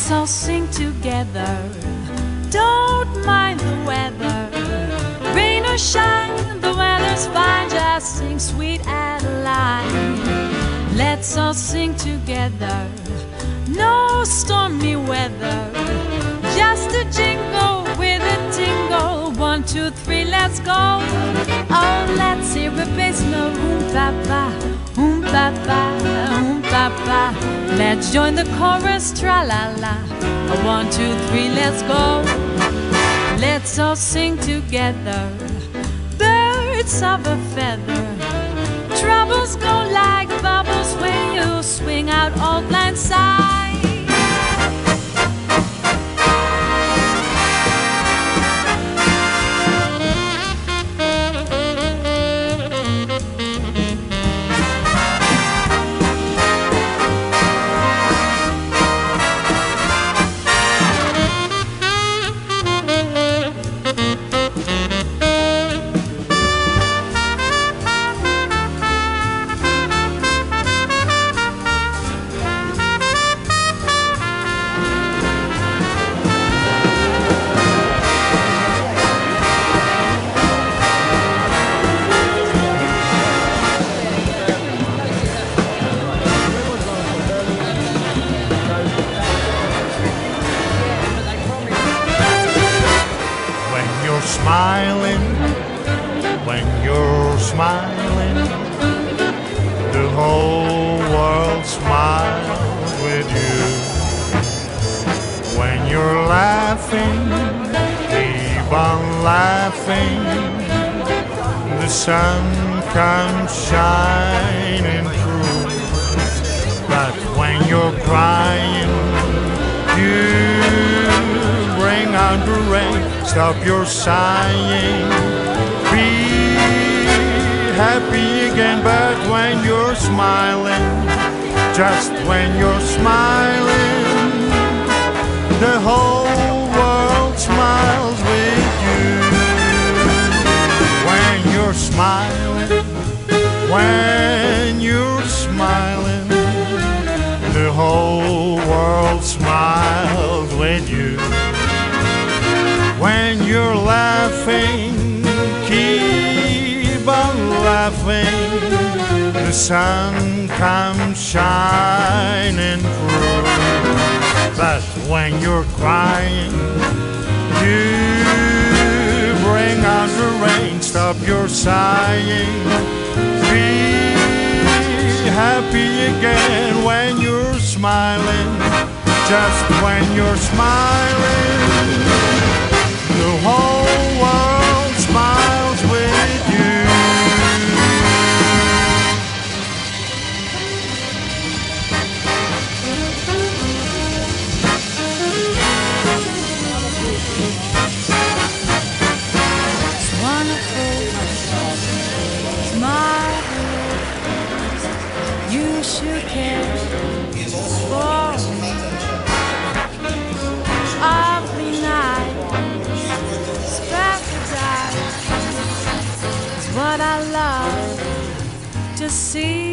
Let's all sing together. Don't mind the weather. Rain or shine, the weather's fine. Just sing Sweet Adeline. Let's all sing together. No stormy weather. Just a jingle with a tingle. 1, 2, 3, let's go. Oh, let's hear a bass note. Oom-pa-pa, oom-pa-pa, oom-pa-pa. Let's join the chorus, tra-la-la. 1, 2, 3, let's go. Let's all sing together. Birds of a feather. Troubles go like bubbles when you swing out Auld Lang Syne. Sun comes shining through, but when you're crying, you bring out the rain. Stop your sighing, be happy again. But when you're smiling, just when you're smiling, the whole world smiles with you. Smiling, when you're smiling, the whole world smiles with you. When you're laughing, keep on laughing. The sun comes shining through. But when you're crying, you bring out the rain. Stop your sighing, be happy again when you're smiling. Just when you're smiling, the whole world smiles with you. You care for me. Every night, paradise is what I love to see.